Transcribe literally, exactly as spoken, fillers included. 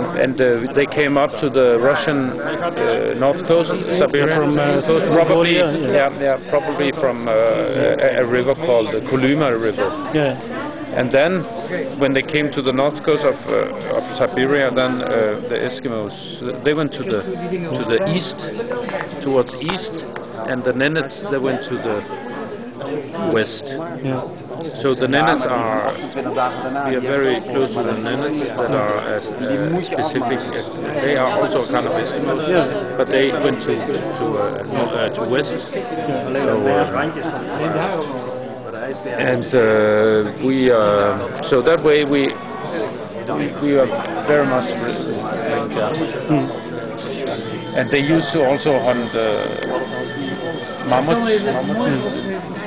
and and uh, they came up to the Russian uh, north coast, Siberia, from, uh, coast, probably, Mongolia, yeah, yeah, probably from uh, a, a river called the Kolyma River. Yeah. And then, when they came to the north coast of, uh, of Siberia, then uh, the Eskimos, they went to the to the east, towards east, and the Nenets, they went to the west. Yeah. So the Nenets are, we are very close to the Nenets that are as uh, specific, uh, they are also kind of Eskimos, yeah. but they went to to uh, no, uh, to west. Yeah. So, uh, and uh, we, uh, so that way we we are very much linked. Mm. And they used to also hunt uh, mammoths. mammoths. Mm.